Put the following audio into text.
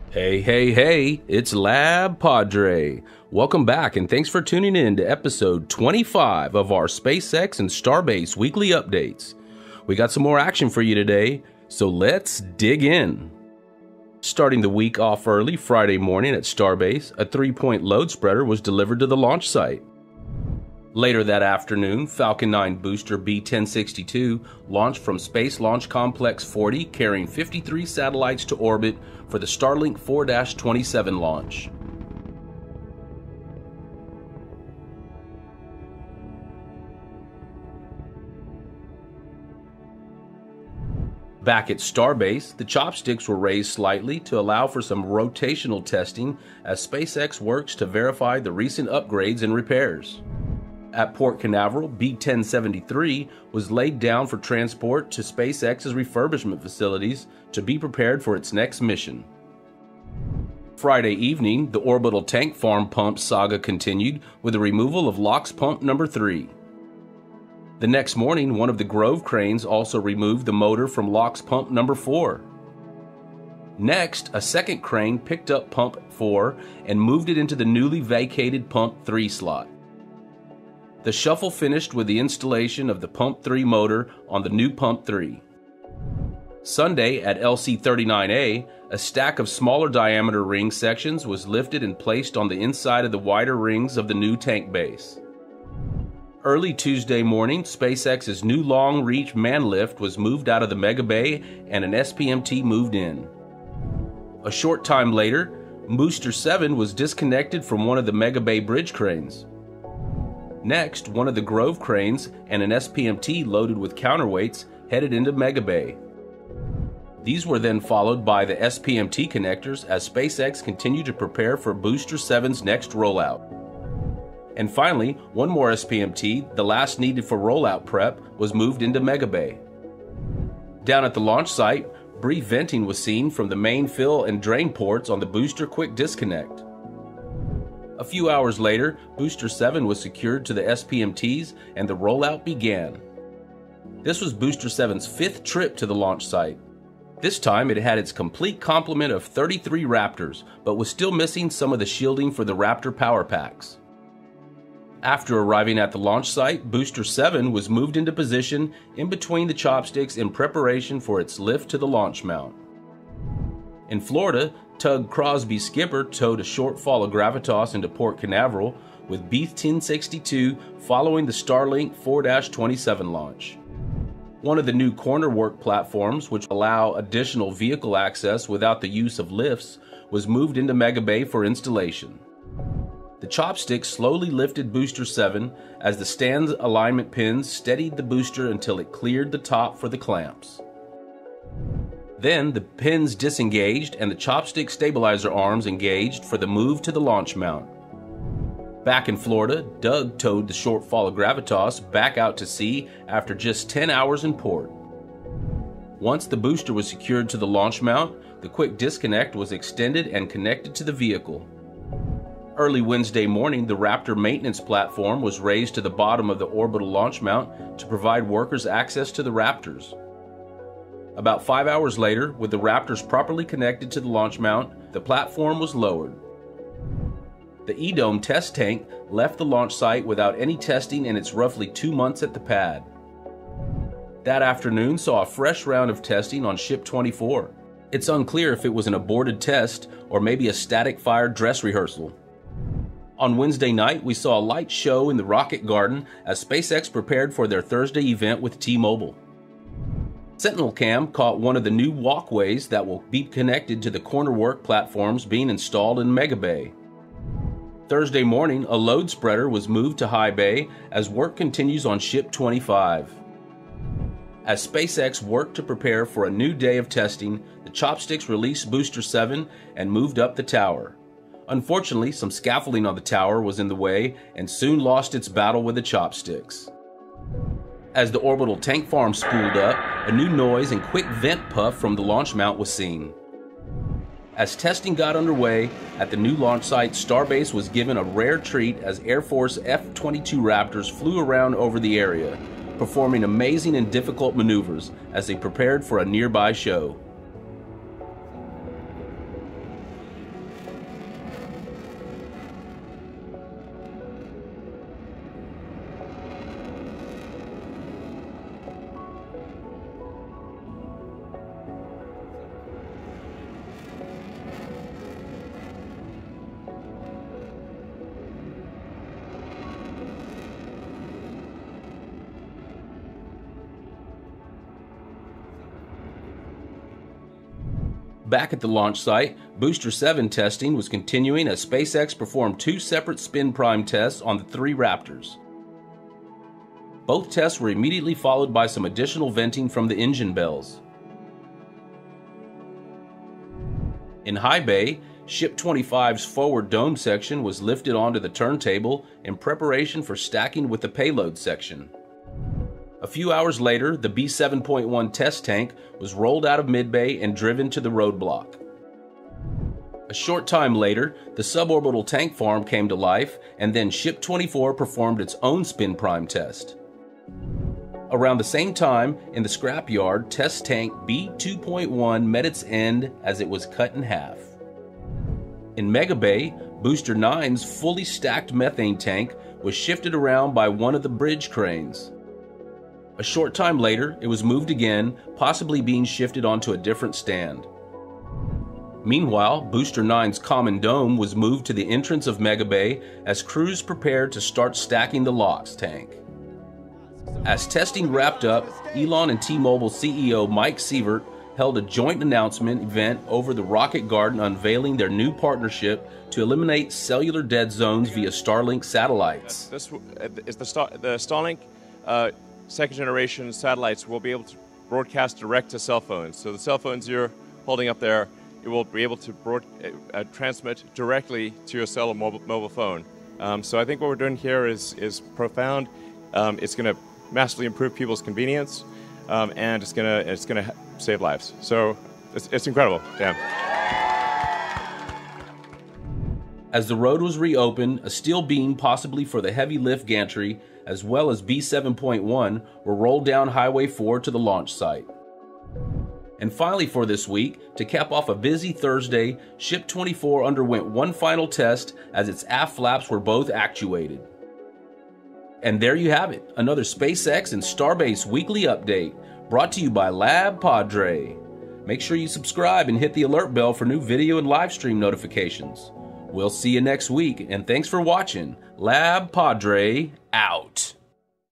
Hey, hey, hey, it's LabPadre. Welcome back and thanks for tuning in to episode 25 of our SpaceX and Starbase weekly updates. We got some more action for you today, so let's dig in. Starting the week off early Friday morning at Starbase, a 3-point load spreader was delivered to the launch site. Later that afternoon, Falcon 9 booster B-1062 launched from Space Launch Complex 40, carrying 53 satellites to orbit for the Starlink 4-27 launch. Back at Starbase, the chopsticks were raised slightly to allow for some rotational testing as SpaceX works to verify the recent upgrades and repairs. At Port Canaveral, B-1073 was laid down for transport to SpaceX's refurbishment facilities to be prepared for its next mission. Friday evening, the Orbital Tank Farm pump saga continued with the removal of LOX pump number 3. The next morning, one of the Grove cranes also removed the motor from LOX pump number 4. Next, a second crane picked up pump 4 and moved it into the newly vacated pump 3 slot. The shuffle finished with the installation of the Pump 3 motor on the new Pump 3. Sunday at LC-39A, a stack of smaller diameter ring sections was lifted and placed on the inside of the wider rings of the new tank base. Early Tuesday morning, SpaceX's new long-reach man lift was moved out of the Mega Bay and an SPMT moved in. A short time later, Booster7 was disconnected from one of the Mega Bay bridge cranes. Next, one of the Grove cranes and an SPMT loaded with counterweights headed into Mega Bay. These were then followed by the SPMT connectors as SpaceX continued to prepare for Booster7's next rollout. And finally, one more SPMT, the last needed for rollout prep, was moved into Mega Bay. Down at the launch site, brief venting was seen from the main fill and drain ports on the booster quick disconnect. A few hours later, Booster7 was secured to the SPMTs and the rollout began. This was Booster7's 5th trip to the launch site. This time it had its complete complement of 33 Raptors, but was still missing some of the shielding for the Raptor power packs. After arriving at the launch site, Booster7 was moved into position in between the chopsticks in preparation for its lift to the launch mount. In Florida, Tug Crosby Skipper towed a short fall of gravitas into Port Canaveral with B-1062 following the Starlink 4-27 launch. One of the new corner work platforms, which allow additional vehicle access without the use of lifts, was moved into Mega Bay for installation. The chopsticks slowly lifted Booster7 as the stand alignment pins steadied the booster until it cleared the top for the clamps. Then the pins disengaged and the chopstick stabilizer arms engaged for the move to the launch mount. Back in Florida, Doug towed the short fall of gravitas back out to sea after just 10 hours in port. Once the booster was secured to the launch mount, the quick disconnect was extended and connected to the vehicle. Early Wednesday morning, the Raptor maintenance platform was raised to the bottom of the orbital launch mount to provide workers access to the Raptors. About 5 hours later, with the Raptors properly connected to the launch mount, the platform was lowered. The E-Dome test tank left the launch site without any testing in its roughly 2 months at the pad. That afternoon saw a fresh round of testing on Ship 24. It's unclear if it was an aborted test or maybe a static fire dress rehearsal. On Wednesday night, we saw a light show in the rocket garden as SpaceX prepared for their Thursday event with T-Mobile. Sentinel Cam caught one of the new walkways that will be connected to the corner work platforms being installed in Mega Bay. Thursday morning, a load spreader was moved to High Bay as work continues on Ship 25. As SpaceX worked to prepare for a new day of testing, the chopsticks released Booster7 and moved up the tower. Unfortunately, some scaffolding on the tower was in the way and soon lost its battle with the chopsticks. As the Orbital Tank Farm spooled up, a new noise and quick vent puff from the launch mount was seen. As testing got underway, at the new launch site, Starbase was given a rare treat as Air Force F-22 Raptors flew around over the area, performing amazing and difficult maneuvers as they prepared for a nearby show. Back at the launch site, Booster7 testing was continuing as SpaceX performed 2 separate spin prime tests on the 3 Raptors. Both tests were immediately followed by some additional venting from the engine bells. In high bay, Ship 25's forward dome section was lifted onto the turntable in preparation for stacking with the payload section. A few hours later, the B7.1 test tank was rolled out of midbay and driven to the roadblock. A short time later, the suborbital tank farm came to life, and then Ship 24 performed its own spin prime test. Around the same time, in the scrapyard, test tank B2.1 met its end as it was cut in half. In Mega Bay, Booster 9's fully stacked methane tank was shifted around by one of the bridge cranes. A short time later, it was moved again, possibly being shifted onto a different stand. Meanwhile, Booster 9's common dome was moved to the entrance of Mega Bay as crews prepared to start stacking the LOX tank. As testing wrapped up, Elon and T-Mobile CEO Mike Sievert held a joint announcement event over the Rocket Garden unveiling their new partnership to eliminate cellular dead zones via Starlink satellites. This is the Starlink second generation satellites will be able to broadcast direct to cell phones. So the cell phones you're holding up there, it will be able to transmit directly to your cell or mobile phone. So I think what we're doing here is profound. It's going to massively improve people's convenience, and it's gonna save lives. So it's incredible. Damn. As the road was reopened, a steel beam possibly for the heavy lift gantry, as well as B7.1, were rolled down Highway 4 to the launch site. And finally for this week, to cap off a busy Thursday, Ship 24 underwent one final test as its aft flaps were both actuated. And there you have it, another SpaceX and Starbase weekly update, brought to you by LabPadre. Make sure you subscribe and hit the alert bell for new video and live stream notifications. We'll see you next week, and thanks for watching. LabPadre out.